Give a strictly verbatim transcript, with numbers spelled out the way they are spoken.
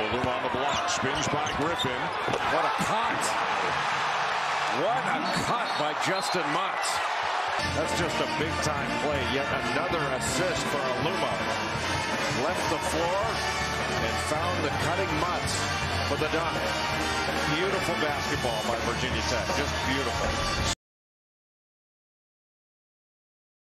Aluma on the block. Spins by Griffin. What a cut. What a cut by Justyn Mutts. That's just a big-time play. Yet another assist for Aluma. Left the floor and found the cutting Mutts for the dunk. Beautiful basketball by Virginia Tech. Just beautiful.